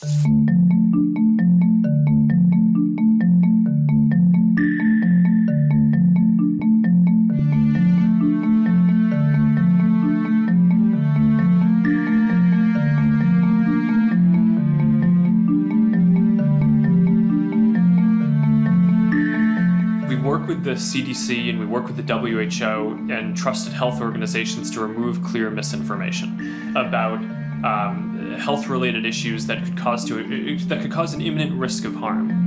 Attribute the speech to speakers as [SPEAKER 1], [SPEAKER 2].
[SPEAKER 1] With the CDC and we work with the WHO and trusted health organizations to remove clear misinformation about health-related issues that could cause an imminent risk of harm.